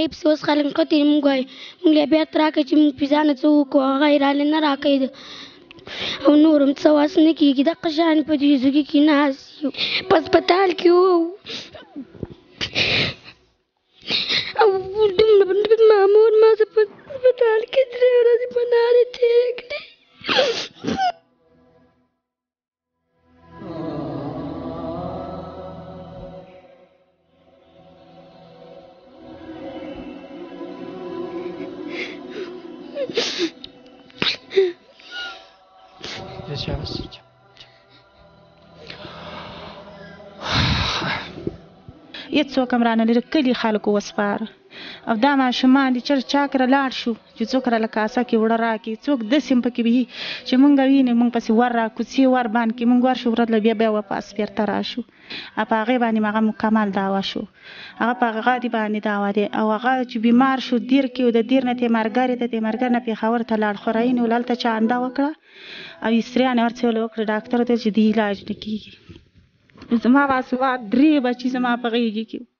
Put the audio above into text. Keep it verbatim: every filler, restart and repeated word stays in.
پسې اوس خلک قتل مونږ وایي مونږ له بیت راکړئ چې مونږ پې ځانه څه وکړو هغه یې راله نه راکوي او نور هم څه وس نه کېږي دغه شان په دې زوږي کې ناست یو په هسپتال کې وو او دومره مامور ما زه په هسپتال کې درې ورځې په نارې تېرې کړې هېڅوک هم رانه لري کلي خلکو وسپاره او دا ماشومان دي چېرته چا کره لاړ شو چې څوک راله کاسه کې وړه راکړي څوک داسې هم پکې وي چې مونږ وینې مونږ پسې ور راکوڅي ور باندې کې مونږ ورشو ورځ له بیا بیا واپس بېرته راشو په هغې باندې هغه مکمل دعوه شو هغه په هغه غادي باندې دعوه دی او هغه چې بیمار شو دیر کې او د دیر نه تیمارګرې ته تیمارګر نه پېښور ته لاړ خورایي نو هلته چا انده وکړه او اسریان یې ورڅې وکړه ډاکټر ته چې د علاج نه کېږي زما باسواده درې بچي زما په غېږې کې